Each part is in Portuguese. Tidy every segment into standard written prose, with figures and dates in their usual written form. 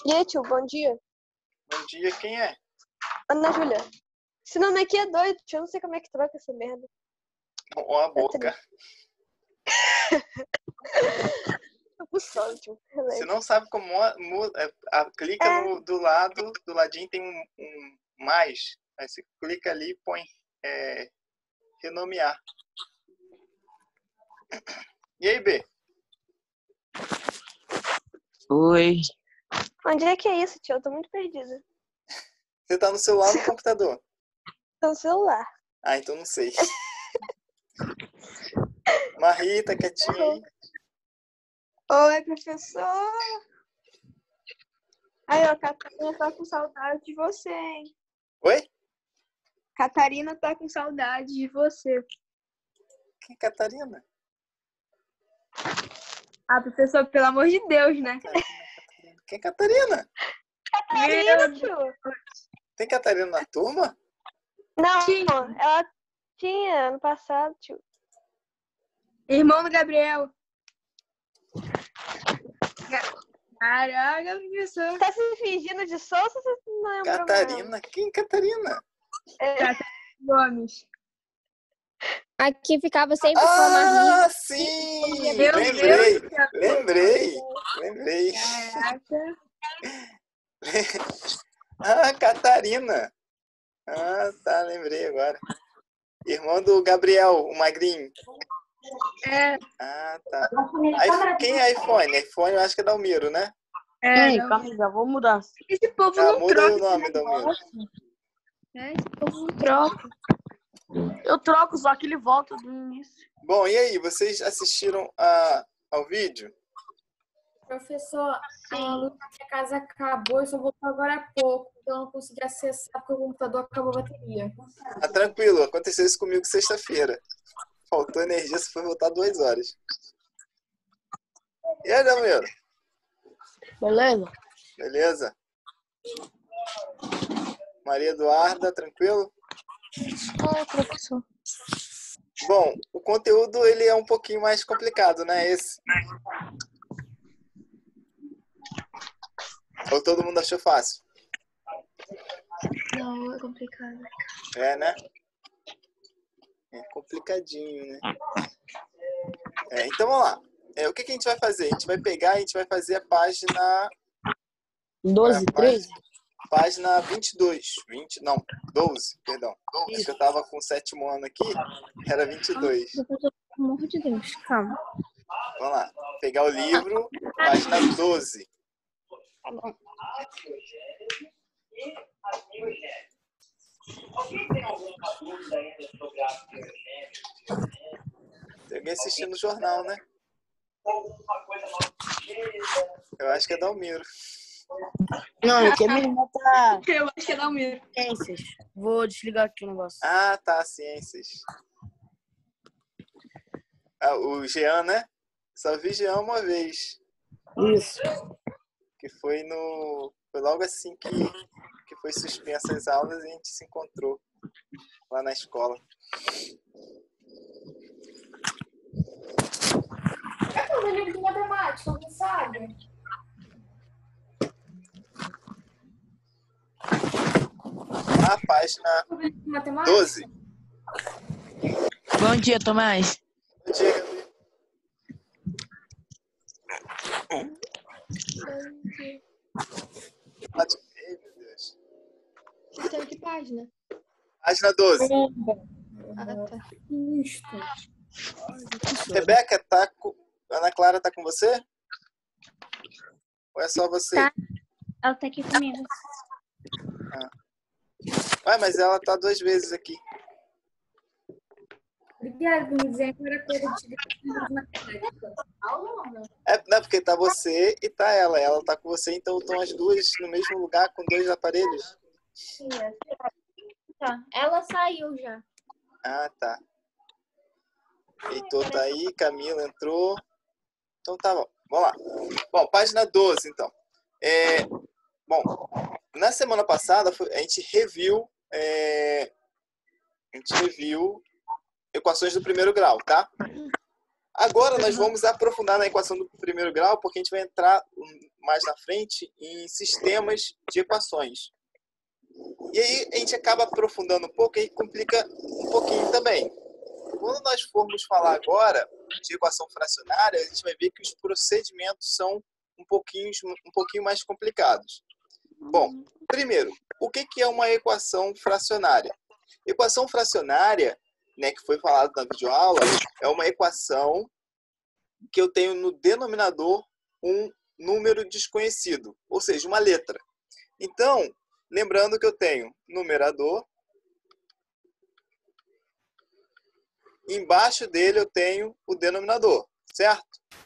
E aí, tio, bom dia. Bom dia, quem é? Ana Júlia. Esse nome aqui é doido, tio. Eu não sei como é que troca essa merda. Ó a boca. Tô com sono, tio. Você não sabe como clica do ladinho tem um mais. Aí você clica ali e põe renomear. E aí, B? Oi. Onde é que é isso, tio? Eu tô muito perdida. Você tá no celular ou no computador? Tô no celular. Ah, então não sei. Marita, quietinha aí. Oi, professor. Aí, ó, Catarina tá com saudade de você, hein? Oi? Catarina tá com saudade de você. Quem é Catarina? Ah, professor, pelo amor de Deus, né? Quem é Catarina? Catarina, tio. Tem Catarina na turma? Não, ela tinha ano passado, tio. Irmão do Gabriel. Caraca, professor. Tá se fingindo de Souza ou você não lembrou? Catarina? Quem é Catarina? Gomes. Aqui ficava sempre com a Maria. Ah, sim! Meu Lembrei! Deus. Lembrei! Caraca. Ah, Catarina! Ah, tá, lembrei agora. Irmão do Gabriel, o magrinho. É. Ah, tá. Quem é iPhone? iPhone eu acho que é Dalmiro, né? Ei, Não. calma aí, já vou mudar. Esse povo Já não muda aí troca o nome, esse Dalmiro. negócio. Esse povo não troca. Eu troco, só que ele volta do início. Bom, e aí, vocês assistiram ao vídeo? Professor, a luz da minha casa acabou e só voltou agora há pouco. Então eu não consegui acessar porque o computador acabou a bateria. Ah, tranquilo, aconteceu isso comigo sexta-feira. Faltou energia, você foi voltar 2 horas. E aí, Dalmiro? Beleza? Beleza? Maria Eduarda, tranquilo? Oi, professor. Bom, o conteúdo ele é um pouquinho mais complicado, né? Esse. Ou todo mundo achou fácil? Não, é complicado. É, né? É complicadinho, né? Então vamos lá. O que a gente vai fazer? A gente vai pegar e a gente vai fazer a página... 12, 13? Página 22. 12, perdão. Acho que eu tava com o 7º ano aqui. Era 22. Professor, pelo amor de Deus, calma. Vamos lá. Pegar o livro, página 12. Tá bom. Tem alguém assistindo o jornal, né? Eu acho que é Dalmiro. Não, é que a minha irmã tá... Eu acho que é Dalmiro. Ciências. Vou desligar aqui o negócio. Ah, tá, ciências. Ah, o Jean, né? Só vi Jean uma vez. Isso. Que foi logo assim que foi suspensa as aulas e a gente se encontrou lá na escola. É o livro de matemática, alguém sabe? A página O livro de matemática? 12. Bom dia, Tomás. Bom dia, Gabriel. Ai, meu Deus. Então, que página? Página 12. Ah, tá. Isto. Rebeca, Ana Clara tá com você? Ou é só você? Tá. Ela tá aqui comigo. Ué, mas ela tá 2 vezes aqui. Obrigada por me dizer que era coisa de livro de matemática. Não, porque tá você e tá ela. Ela tá com você, então estão as duas no mesmo lugar com 2 aparelhos. Tá. Ela saiu já. Ah, tá. Heitor tá aí, Camila entrou. Então tá bom. Vamos lá. Bom, página 12, então. Bom, na semana passada a gente reviu equações do 1º grau, tá? Agora nós vamos aprofundar na equação do primeiro grau, porque a gente vai entrar mais na frente em sistemas de equações. E aí a gente acaba aprofundando um pouco e complica um pouquinho também. Quando nós formos falar agora de equação fracionária, a gente vai ver que os procedimentos são um pouquinho mais complicados. Bom, primeiro, o que é uma equação fracionária? Equação fracionária, né, que foi falado na videoaula, é uma equação que eu tenho no denominador um número desconhecido, ou seja, uma letra. Então, lembrando que eu tenho numerador, embaixo dele eu tenho o denominador, certo?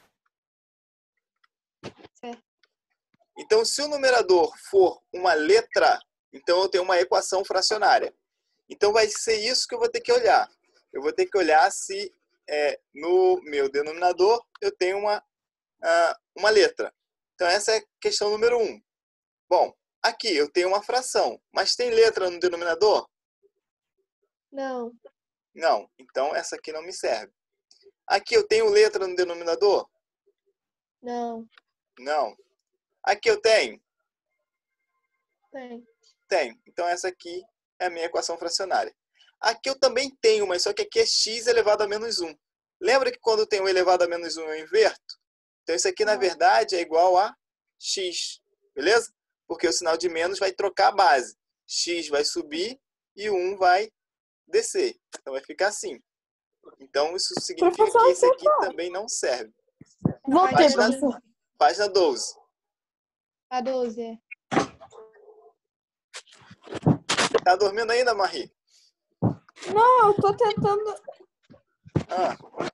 Certo. Então, se o numerador for uma letra, então eu tenho uma equação fracionária. Então, vai ser isso que eu vou ter que olhar. Eu vou ter que olhar se no meu denominador eu tenho uma letra. Então, essa é a questão número 1. Bom, aqui eu tenho uma fração, mas tem letra no denominador? Não. Não. Então, essa aqui não me serve. Aqui eu tenho letra no denominador? Não. Não. Aqui eu tenho? Tem. Tenho. Então, essa aqui é a minha equação fracionária. Aqui eu também tenho, mas só que aqui é x elevado a menos 1. Lembra que quando eu tenho elevado a menos 1 eu inverto? Então, isso aqui, na verdade, é igual a x. Beleza? Porque o sinal de menos vai trocar a base. X vai subir e o 1 vai descer. Então, vai ficar assim. Então, isso significa que esse aqui também não serve. Voltei, professor. Página 12. A 12 é. Tá dormindo ainda, Marie? Não, eu tô tentando. Ah,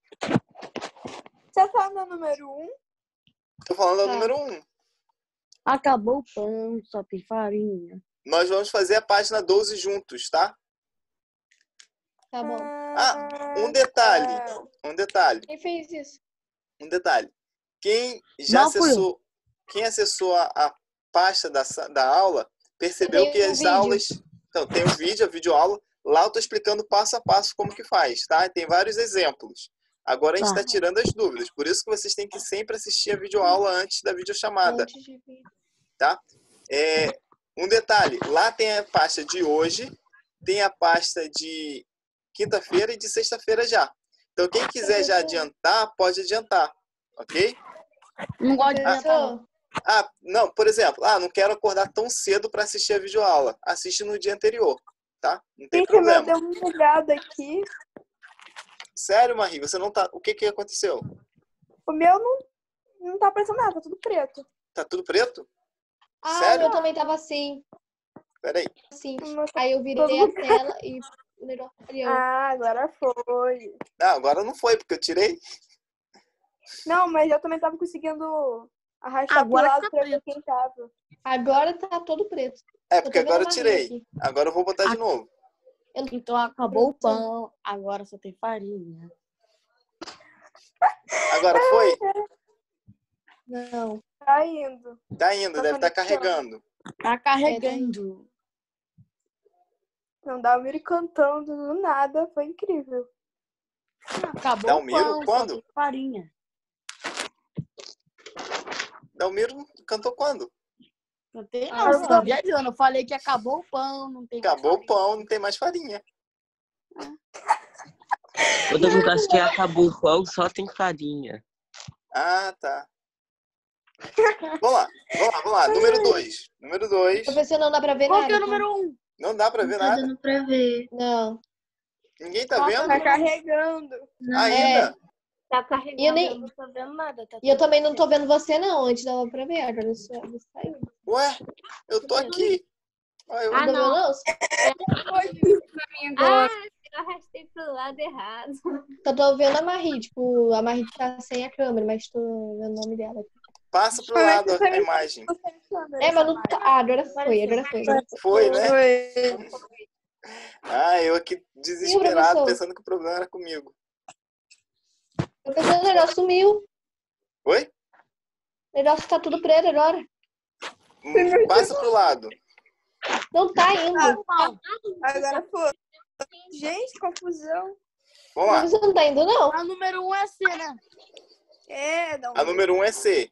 Você tá no número 1? tô falando do Tá. número 1. Acabou o pão, só tem farinha. Nós vamos fazer a página 12 juntos, tá? Tá bom. Um detalhe. Um detalhe. Quem fez isso? Um detalhe. Quem já Não fui eu. quem acessou a pasta da aula, percebeu Tem que um as vídeo. aulas... Então, tem um vídeo, a videoaula. Lá eu estou explicando passo a passo como que faz, tá? Tem vários exemplos. Agora a gente Tá. está tirando as dúvidas. Por isso que vocês têm que sempre assistir a videoaula antes da videochamada, Antes de vir. tá? Um detalhe. Lá tem a pasta de hoje, tem a pasta de quinta-feira e de sexta-feira já. Então, quem quiser já adiantar, pode adiantar, ok? Não gosto de adiantar, não. Professor, Não, por exemplo, não quero acordar tão cedo para assistir a videoaula. Assiste no dia anterior, tá? Não tem Gente, o meu problema. deu uma bugada aqui. Sério, Marie, você não tá... O que aconteceu? O meu não tá aparecendo nada, tá tudo preto. Tá tudo preto? o Sério? meu também tava assim. Peraí. Assim. O meu tá Aí eu virei todo a bugado. tela e o negócio falhou. Agora foi. Agora não foi, porque eu tirei. Não, mas eu também tava conseguindo arrastar Agora pro lado tá pra ver preto. quem tava. Agora tá todo preto. Porque tô vendo agora eu a tirei. Maria aqui. Agora eu vou botar de novo. Então acabou o pão, agora só tem farinha. Agora foi? Não. Tá indo. Tá indo, Tá deve estar conectando. carregando. Tá carregando. Não, Dalmiro cantando do nada, foi incrível. Acabou Dalmiro, o pão, quando? só tem farinha. Dalmiro cantou quando? Não tem Ah, não, você não. tá viajando. Eu falei que acabou o pão, não tem mais Acabou o farinha. pão, não tem mais farinha. Todo mundo acha que acabou o pão, só tem farinha. Tá. Vamos lá. Número 2. Número 2. Professor, não dá pra ver Qual nada. que é o tá? número 1? Não dá pra ver nada. dando pra ver. Não. Ninguém tá Qual vendo? Tá carregando. Ainda? Tá carregando, E eu nem- não tô vendo nada. Tá E eu também não tô vendo você, não. Antes dava pra ver. Agora você saiu. Ué, eu tô aqui. Eu Não tô vendo, não? Eu arrastei pro lado errado. Só tô vendo a Marie. Tipo, a Marie tá sem a câmera, mas tô vendo o nome dela. Passo pro lado a imagem. Mas não tá. Agora foi. Foi, né? Foi. Eu aqui desesperado, professor? pensando que o problema era comigo. Professor, o negócio sumiu. Oi? O negócio tá tudo preto agora. Passa pro lado. Não tá indo. Agora foi. Gente, confusão. Vamos lá. Você não tá indo, não? A número 1 é C, né? É, não. A número 1 é C.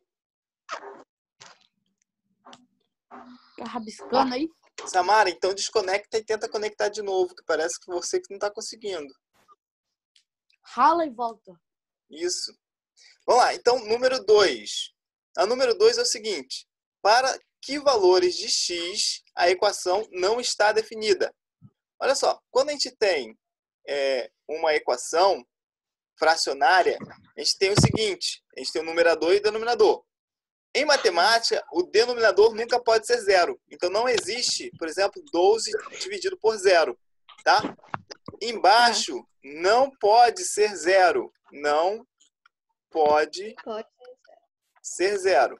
Tá rabiscando aí. Samara, então desconecta e tenta conectar de novo, que parece que você que não tá conseguindo. Rala e volta. Isso. Vamos lá, então, número 2. A número 2 é o seguinte. Para que valores de x a equação não está definida? Olha só, quando a gente tem uma equação fracionária, a gente tem o seguinte. A gente tem o numerador e o denominador. Em matemática, o denominador nunca pode ser zero. Então, não existe, por exemplo, 12 dividido por zero. Tá? Embaixo, não pode ser zero. Não pode Pode. ser zero.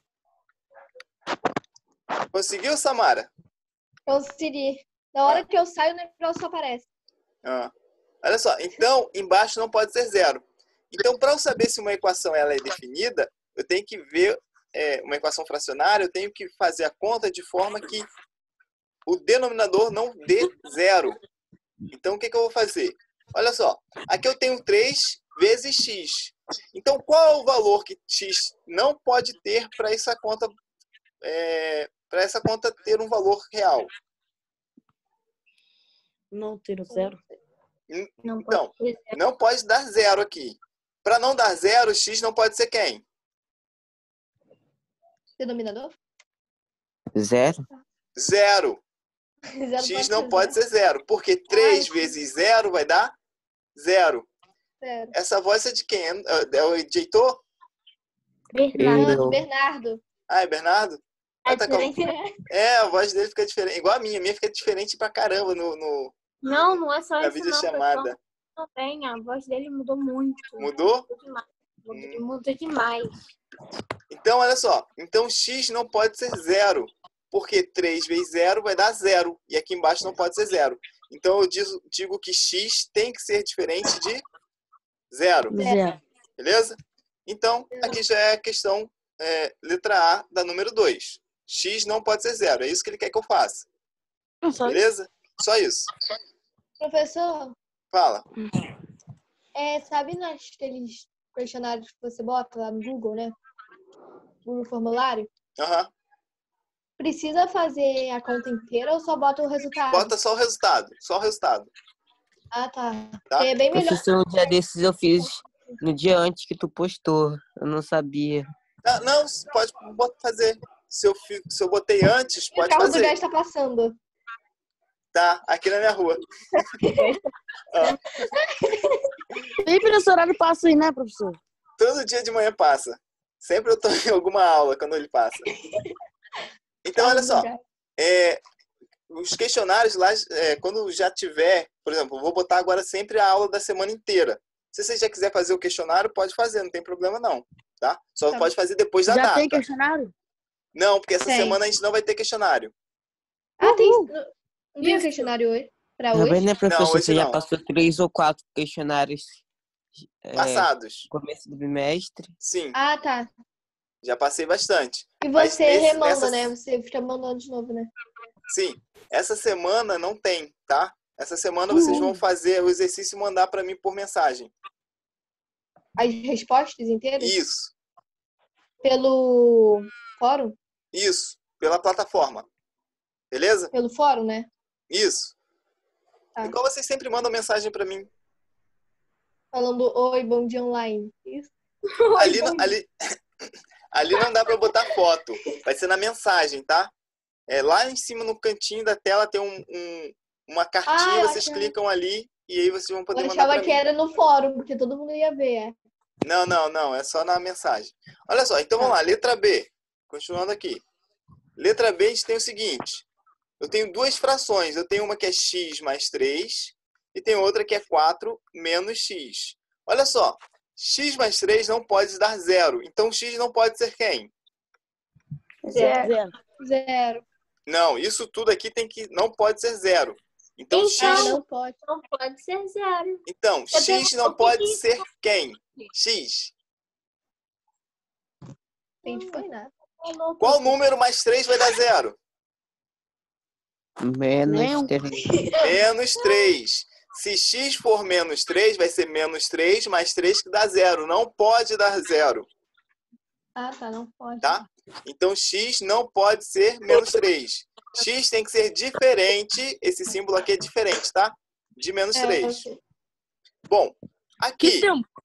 Conseguiu, Samara? Consegui. Na hora que eu saio, o negócio aparece. Olha só, então, embaixo não pode ser zero. Então, para eu saber se uma equação ela é definida, eu tenho que ver uma equação fracionária, eu tenho que fazer a conta de forma que o denominador não dê zero. Então, o que eu vou fazer? Olha só, aqui eu tenho 3 vezes x. Então, qual é o valor que x não pode ter para essa conta ter um valor real? Não ter o zero. Então, não pode dar zero aqui. Para não dar zero, x não pode ser quem? Denominador? Zero? Zero. Zero X não pode ser zero, porque 3 vezes zero vai dar zero. Zero. Essa voz é de quem? É o Heitor? Bernardo. Bernardo. Ah, é Bernardo? É Tá com- diferente. a voz dele fica diferente. Igual a minha fica diferente pra caramba Não, não é só na isso, não. videochamada. Também, a voz dele mudou muito. Mudou? Mudou demais. Mudou demais. Então, olha só. Então, x não pode ser zero, porque 3 vezes zero vai dar zero. E aqui embaixo não pode ser zero. Então, eu digo que x tem que ser diferente de zero. Zero. Beleza? Então, aqui já é a questão letra A da número 2. X não pode ser zero. É isso que ele quer que eu faça. Beleza? Só isso. Professor, Fala. sabe naqueles questionários que você bota lá no Google, né? No formulário? Aham. Precisa fazer a conta inteira ou só bota o resultado? Bota só o resultado. Só o resultado. Ah, tá. Tá? É bem melhor. Professor, um dia desses eu fiz no dia antes que tu postou. Eu não sabia. Não, pode fazer. Se eu botei antes, O pode carro do fazer. gás tá passando. Tá, aqui na minha rua. Sempre nesse horário passa aí, né, professor? Todo dia de manhã passa. Sempre eu tô em alguma aula quando ele passa. Então, olha só. Os questionários lá, quando já tiver, por exemplo, eu vou botar agora sempre a aula da semana inteira. Se você já quiser fazer o questionário, pode fazer, não tem problema não, tá? Só Tá. pode fazer depois da Já data. tem questionário? Não, porque essa Tem. semana a gente não vai ter questionário. Ah, tem. Não tem um questionário hoje? Pra Tá hoje? bem, né, professor? Não, hoje Você já não. passou 3 ou 4 questionários Passados. no começo do bimestre. Sim, Ah, tá. já passei bastante. E Mas você remanda, nessa- né? Você fica mandando de novo, né? Sim, essa semana não tem, tá? Essa semana vocês vão fazer o exercício e mandar para mim por mensagem. As respostas inteiras? Isso, Pelo fórum? isso, pela plataforma. Beleza? Pelo fórum, né? Isso. Tá. Igual vocês sempre mandam mensagem para mim. Falando oi, bom dia online. Isso. Ali não dá para botar foto. Vai ser na mensagem, tá? Lá em cima no cantinho da tela tem uma cartinha, eu vocês achava- clicam ali e aí vocês vão Eu poder mandar achava para que mim. era no fórum, porque todo mundo ia ver. Não, é só na mensagem. Olha só, então Tá. vamos lá, letra B. Continuando aqui. Letra B, a gente tem o seguinte. Eu tenho duas frações. Eu tenho uma que é x mais 3 e tem outra que é 4 menos x. Olha só, x mais 3 não pode dar zero. Então, x não pode ser quem? Zero. Zero. Não, isso tudo aqui não pode ser zero. Então, x, Não pode. Não pode ser zero. então, Eu x tenho não um pode pouquinho. ser quem? X. Entendi, foi nada. Qual número mais 3 vai dar zero? Menos Não. 3. Menos 3. Se x for menos 3, vai ser menos 3 mais 3 que dá 0. Não pode dar 0, Ah, tá, não pode. tá? Então, x não pode ser menos 3. X tem que ser diferente. Esse símbolo aqui é diferente, tá? De menos 3. Bom, aqui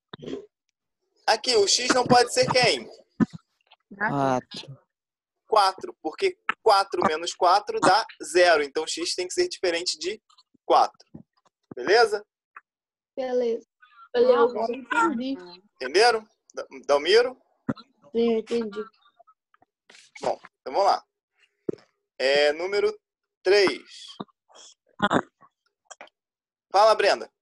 o x não pode ser quem? 4. 4, porque 4 menos 4 dá 0. Então, x tem que ser diferente de 4. Beleza? Beleza. Agora entendi. Entenderam? Dalmiro? Sim, entendi. Bom, então vamos lá. Número 3. Fala, Brenda.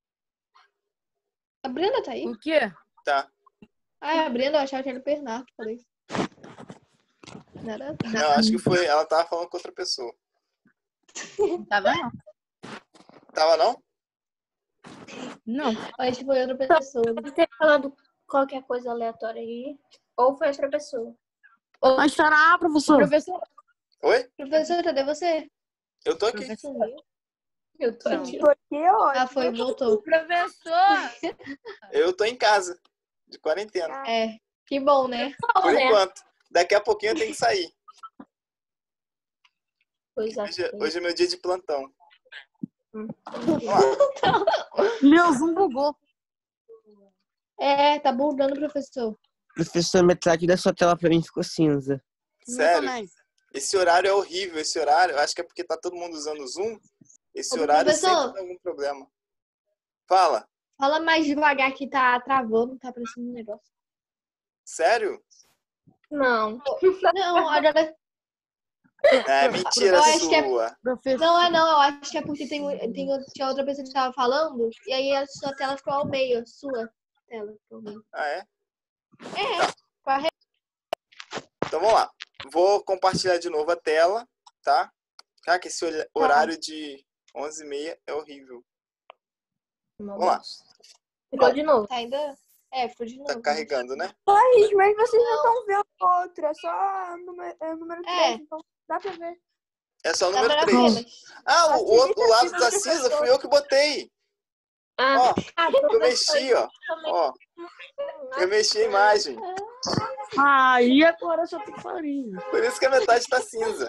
A Brenda tá aí? O quê? Tá. Ah, a Brenda, eu achava que era o Bernardo. Falei isso. Nada. Não, acho que foi. Ela tava falando com outra pessoa. Tá vendo? Tava, não? Não. Acho que foi outra pessoa. Deve ter falado qualquer coisa aleatória aí. Ou foi outra pessoa. Mas será, professor? Professor. Oi? Professor, cadê você? Eu tô aqui. Eu tô Não. aqui. Porque, ó, Ah, foi, voltou. Professor! Eu tô em casa. De quarentena. É, que bom, né? Por né? enquanto. Daqui a pouquinho eu tenho que sair. Coisa Hoje é meu dia de plantão. Meu Zoom bugou. Tá bugando, professor. Professor, metade da sua tela pra mim ficou cinza. Sério? Também. Esse horário é horrível. Esse horário, eu acho que é porque tá todo mundo usando o Zoom. Esse Ô, horário professor. sempre tem algum problema. Fala. Fala mais devagar que tá travando, tá aparecendo um negócio. Sério? Não. Não, agora. É mentira Eu acho que é- sua. Professor. Não, eu acho que é porque tinha outra pessoa que tava falando, e aí a sua tela ficou ao meio, a sua tela ficou ao meio. Ah, é? Corre- Então vamos lá. Vou compartilhar de novo a tela, tá? Caraca, esse horário de 11h30 é horrível. Vamos lá. Ficou de novo. Tá ainda? Ficou de novo. Tá carregando, né? Thaís, mas vocês não estão vendo a outra, é só número 3, então dá pra ver. É só o Dá número pra 3. ver, mas- Ah, o lado tá cinza fui eu que botei. Ah, Ó, eu mexi, ó. Ó, eu mexi a imagem. Aí agora só tem farinha. Por isso que a metade tá cinza.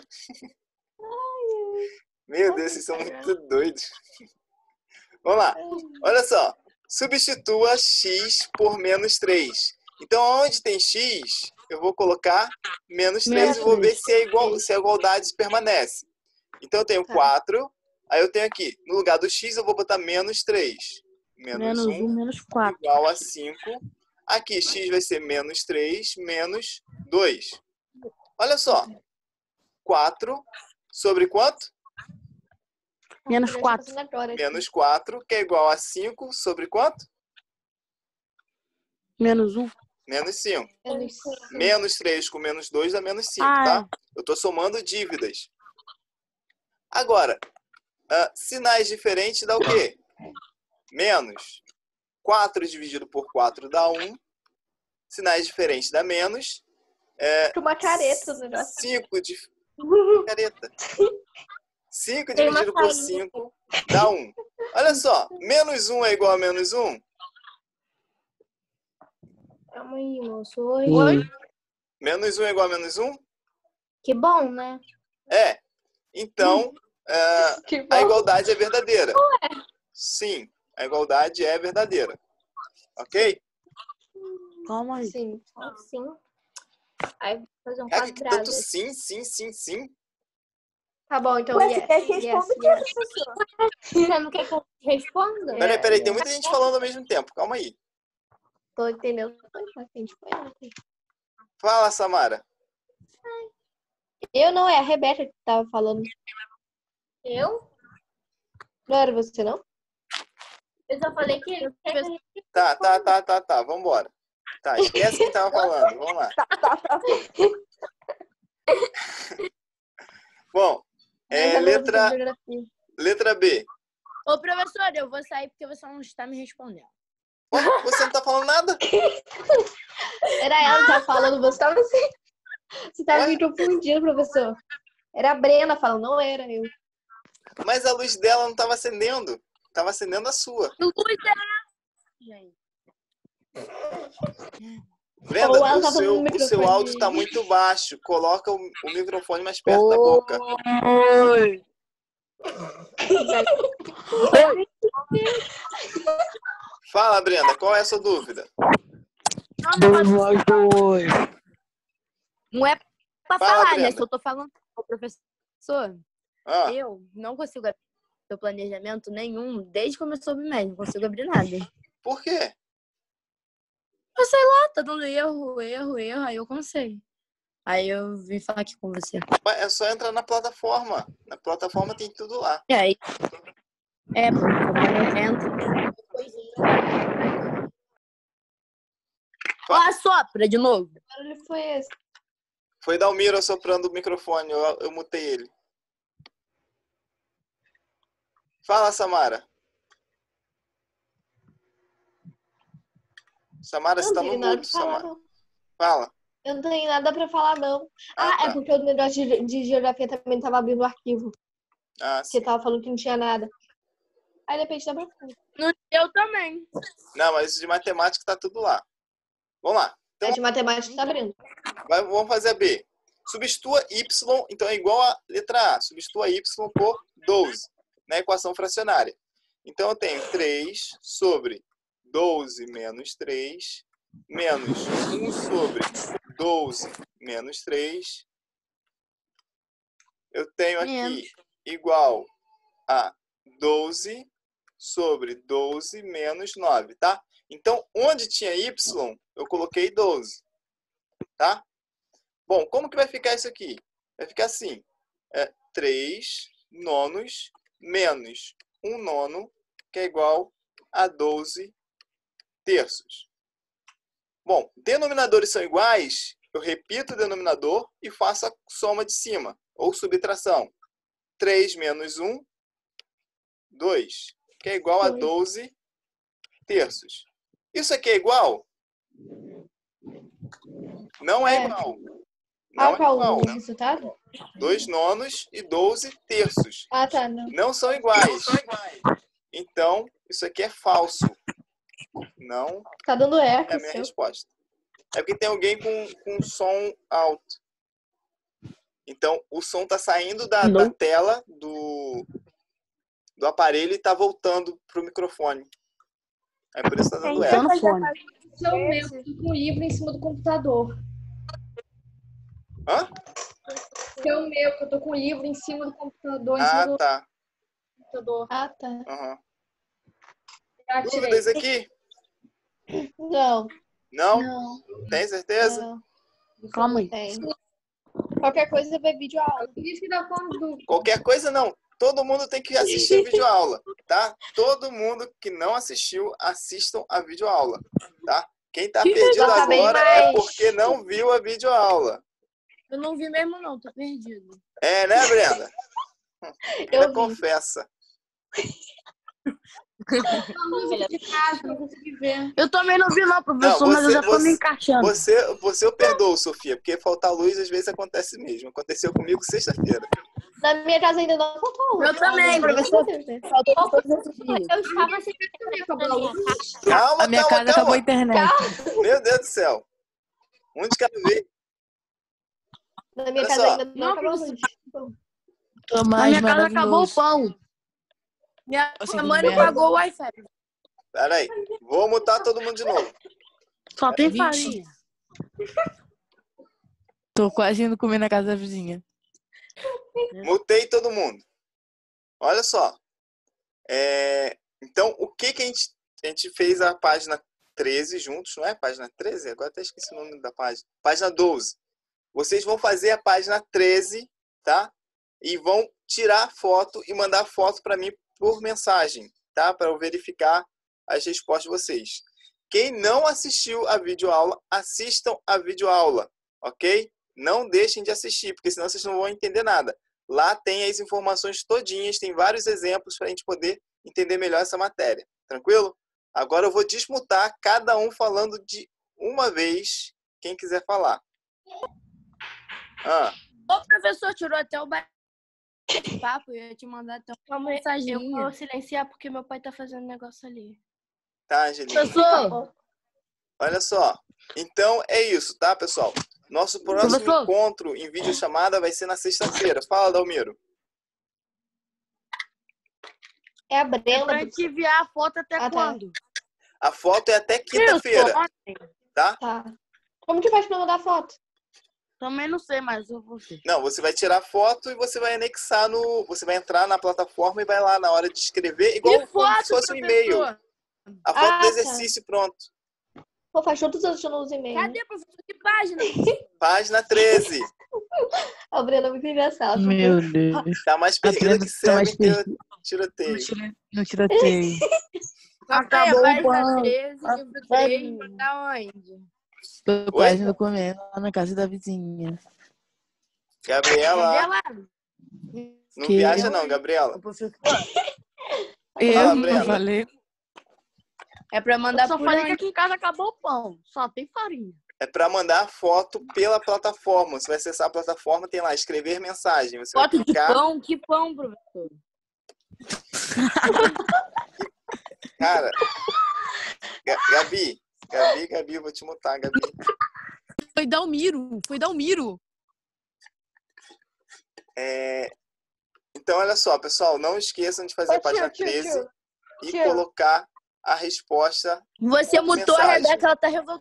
Meu Deus, vocês são muito doidos. Vamos lá. Olha só. Substitua x por menos 3. Então, onde tem x, eu vou colocar menos 3 e vou ver se a igualdade permanece. Então, eu tenho 4. Aí eu tenho aqui, no lugar do x, eu vou botar menos 3. Menos 1 menos 4. igual a 5. Aqui, x vai ser menos 3 menos 2. Olha só. 4 sobre quanto? Menos Tá 4. passando agora aqui. Menos 4, que é igual a 5 sobre quanto? Menos 1. Menos 5. Menos- Menos 3 com menos 2 dá menos 5, Ah, tá? Eu tô somando dívidas. Agora, sinais diferentes dá o quê? Menos. 4 dividido por 4 dá 1. Sinais diferentes dá menos. Uma careta o negócio. 5 de... Careta. 5 Tem uma dividido por saída. 5 dá 1. Olha só, menos 1 é igual a menos 1? Calma aí, moço. Oi. Menos 1 é igual a menos 1? Que bom, né? Então, Que a bom. igualdade é verdadeira. Sim, a igualdade é verdadeira. Ok? Calma aí. Sim. Assim. Aí vou fazer um Cara, que quadrado. tanto sim, sim, sim, sim. Tá bom, então Ué, yes, você quer que yes, responda o que, yes. professor? Você não quer que eu responda? Peraí, tem muita gente falando ao mesmo tempo. Calma aí. Tô entendendo. Mas a gente foi ontem. Fala, Samara. Eu não, é a Rebeca que tava falando. Eu? Não era você, não? Eu só falei que ele quer que eu Tá. Vambora. Tá, esquece quem tava falando. Vamos lá. Bom, Mas a letra, geografia. letra B. Ô, professor, eu vou sair porque você não está me respondendo. Ué, você não tá falando nada? Era ela que tava falando, você tava assim. Você tava me confundindo, professor. Era a Brena falando, não era eu. Mas a luz dela não tava acendendo. Tava acendendo a sua. Que luz é essa, gente? Brenda, Ou ela o tá falando no seu microfone. áudio está muito baixo. Coloca o microfone mais perto da boca. Oi. Fala, Brenda, qual é a sua dúvida? Não é pra Fala, falar, né? Brenda. Se eu tô falando com o professor, Ah, eu não consigo abrir meu planejamento nenhum desde que começou o bimestre. Não consigo abrir nada. por quê? Eu sei lá, tá dando erro, aí eu cansei. Aí eu vim falar aqui com você. Ué, é só entrar na plataforma. Na plataforma tem tudo lá. E aí? Entra. Ó, sopra de novo. Que barulho foi esse? Foi Dalmiro soprando o microfone. Eu mutei ele. Fala, Samara. Samara, você Eu tá não no tenho nada mudo, pra falar, Samara. não. Fala. Eu não tenho nada pra falar, não. Ah, É tá. porque o negócio de geografia também tava abrindo o arquivo. Ah, sim. Você tava falando que não tinha nada. Aí, de repente, dá pra falar. Eu também. Não, mas de matemática tá tudo lá. Vamos lá. Então, De matemática tá abrindo. vamos fazer a B. Substitua y, então é igual a letra A. Substitua y por 12 na equação fracionária. Então eu tenho 3 sobre 12 menos 3 menos 1 sobre 12 menos 3. Eu tenho aqui igual a 12 sobre 12 menos 9, tá? Então, onde tinha y, eu coloquei 12, tá? Bom, como que vai ficar isso aqui? Vai ficar assim, 3 nonos menos 1 nono, que é igual a 12 terços. Bom, denominadores são iguais, eu repito o denominador e faço a soma de cima, ou subtração. 3 menos 1, 2, que é igual a 12 terços. Isso aqui é igual? Não é igual. Não é qual igual. o resultado? 2 nonos e 12 terços. Ah, tá. Não. Não são iguais. Então, isso aqui é falso. Não Tá dando eco, é a minha seu. resposta. É porque tem alguém com som alto. Então, o som está saindo da tela do aparelho e está voltando para o microfone. É por isso que está dando eco. Esse é o meu, eu tô com o livro em cima do computador. Hã? Esse é o meu, que eu tô com o livro em cima do computador. Em cima do Tá. computador. Ah, tá. Uhum. Já tirei. Dúvidas aqui? Não. Não? Não. Tem certeza? Não. Calma aí. Tem. Qualquer coisa você vê vídeo aula. Por isso que dá como dúvida. Qualquer coisa não. Todo mundo tem que assistir a videoaula, tá? Todo mundo que não assistiu, assistam a videoaula, tá? Quem tá perdido agora é porque não viu a videoaula. Eu não vi mesmo, não. Tô perdido. É, né, Brenda? Eu vi. Confessa. De casa, não consegui ver. Eu também não vi, não, professor, Não, mas eu já tô me encaixando. Você eu perdoo, Sofia, porque faltar luz às vezes acontece mesmo. Aconteceu comigo sexta-feira. Na minha casa ainda não faltou. Eu também, professor. Faltou todos esses dias. Eu estava sem Calma, A minha casa acabou a internet. Meu Deus do céu. Um de cada vez. Na minha Olha casa só. ainda não acabou a luz. Tô Na mais minha casa acabou o maravilhoso. pão. Minha Assim, mãe não merda. pagou o Wi-Fi. Peraí. Vou mutar todo mundo de novo. Só tem Vixe. farinha. Tô quase indo comer na casa da vizinha. Mutei todo mundo. Olha só. Então, o que a gente fez a página 13 juntos, não é? Página 13? Agora até esqueci o nome da página. Página 12. Vocês vão fazer a página 13, tá? E vão tirar foto e mandar foto para mim por mensagem, tá? Para eu verificar as respostas de vocês. Quem não assistiu a videoaula, assistam a videoaula, ok? Não deixem de assistir, porque senão vocês não vão entender nada. Lá tem as informações todinhas, tem vários exemplos para a gente poder entender melhor essa matéria. Tranquilo? Agora eu vou desmutar cada um falando de uma vez, quem quiser falar. O professor tirou até o esse papo, eu ia te mandar até uma Calma aí, eu mensagem. vou silenciar porque meu pai tá fazendo um negócio ali. Tá, Angelina? Professor, Olha só. Então é isso, tá, pessoal? Nosso próximo Professor. encontro em videochamada vai ser na sexta-feira. Fala, Dalmiro. É a é Brenda. pra gente enviar a foto até Ah, tá. quando? A foto é até quinta-feira, Ontem. tá? Tá. Como que faz pra mandar foto? Também não sei, mas eu vou ver. Não, você vai tirar foto e você vai anexar no... Você vai entrar na plataforma e vai lá na hora de escrever, igual Que como foto, se fosse um e-mail. professor? A foto Ah, do tá. exercício, pronto. Pô, faz todos os anos que eu não uso e-mail. né? Cadê, professor? Que página? Página 13. A Brenda é muito engraçada. Meu Deus. Tá mais perdida Brenda que tá cego mais em perdida. tiroteio. No tiroteio. Acabou o o pão. 13, livro 3, tá onde? Tô quase indo comendo lá na casa da vizinha. Gabriela, Gabriela, não Que- viaja não, Gabriela. o professor, Eu Fala, não Brenda. falei. é pra Eu mandar só por falei que onde? aqui em casa acabou o pão. Só tem farinha. É para mandar foto pela plataforma. Você vai acessar a plataforma, tem lá escrever mensagem. Você vai Foto de clicar. pão? Que pão, professor? Cara, Gabi, eu vou te mutar, Gabi. Foi Dalmiro. Então, olha só, pessoal, não esqueçam de fazer a página 13 e tio. colocar a resposta. Você mutou a Mensagem. Rebeca, ela tá revoltada.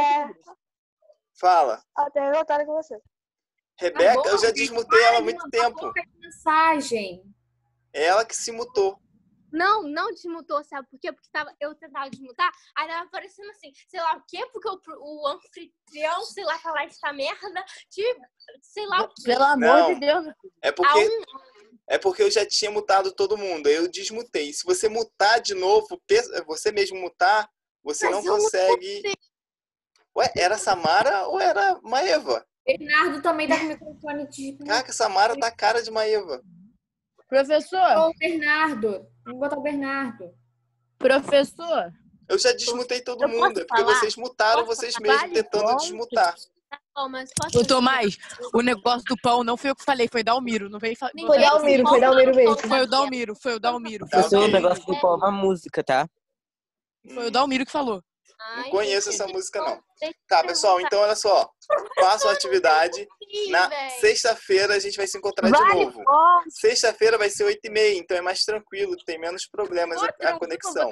Fala. Até revoltada com você. Rebeca, eu já desmutei ela há muito tempo. Mensagem. É ela que se mutou. Não desmutou, sabe por quê? Porque eu tentava desmutar, aí tava aparecendo assim, sei lá o quê, porque o anfitrião, sei lá, falar essa merda, sei lá o quê. Pelo amor Não. de Deus. É porque eu já tinha mutado todo mundo. Aí eu desmutei. Se você mutar de novo, você mesmo mutar, você não consegue. Ué, era Samara ou era Maeva? Bernardo também tá com o microfone de... Caraca, Samara tá a cara de Maeva. Professor, O Bernardo. Vamos botar o Bernardo. professor, Eu já desmutei todo Eu mundo. posso É porque falar? vocês mutaram Posso vocês falar? mesmos tentando desmutar. Tá bom, mas posso... Ô, Tomás, o negócio do pão não foi eu que falei, foi Dalmiro. Não veio falar. Foi Dalmiro mesmo. Foi o Dalmiro. Tá, Professor, o ok. negócio do pão é uma música, tá? Foi o Dalmiro que falou. Não conheço essa música, não. Tá, pessoal, então olha só. Façam a atividade. Na sexta-feira a gente vai se encontrar de novo. Sexta-feira vai ser 8h30, então é mais tranquilo, tem menos problemas a conexão.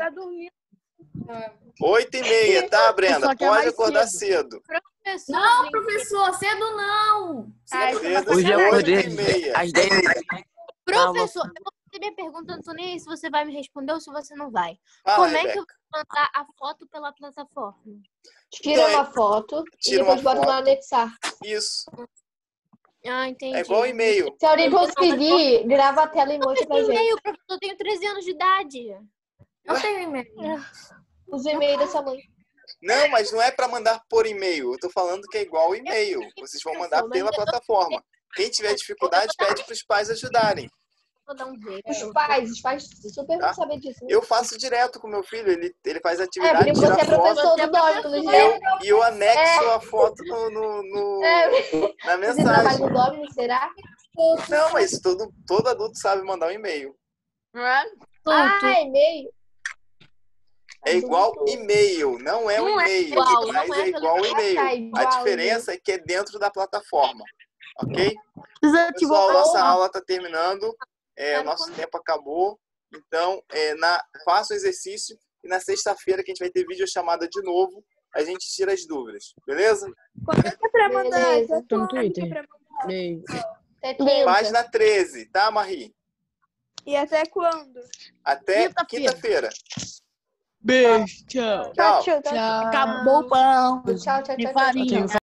8h30, tá, Brenda? Só que é Pode mais acordar cedo. cedo. Não, professor, cedo não. Cedo, Hoje eu acordei 8h30. às 10. Professor, eu vou fazer minha pergunta, não tô nem aí se você vai me responder ou se você não vai. Fala, Como é que eu Rebeca. vou mandar a foto pela plataforma? Tira uma foto Tira e depois uma bota lá foto. anexar. Isso. Ah, entendi. É igual e-mail. Se alguém conseguir, grava a tela e mostra pra gente. E-mail, professor, eu tenho 13 anos de idade. Eu tenho e-mail. Os e-mails da sua mãe. Não, mas não é para mandar por e-mail. Eu tô falando que é igual e-mail. Vocês vão mandar pela plataforma. Quem tiver dificuldade, pede para os pais ajudarem. Vou dar um jeito. Os pais super Tá. vão saber disso. Né? Eu faço direto com meu filho. Ele faz É, atividade, porque você tira é foto. professor do Dominus, né? E eu anexo a foto na Você trabalha mensagem. no Dominus, será? Não, mas todo adulto sabe mandar um e-mail. Ah, e-mail. É igual e-mail, não é um Não é e-mail, igual, mas não é é igual Ah, tá, e-mail. A igual diferença é que é dentro da plataforma, ok? Desativou Pessoal, o nossa pão. aula está terminando, nosso tempo acabou. Então, faça o exercício e na sexta-feira que a gente vai ter videochamada de novo, a gente tira as dúvidas, beleza? Quando é que é pra mandar? Beleza. Tô no Twitter. Até quinta. Página 13, tá, Marie? E até quando? Até quinta-feira. Beijo, tchau. Tchau. Tchau. Acabou o pão. Tchau. De farinha.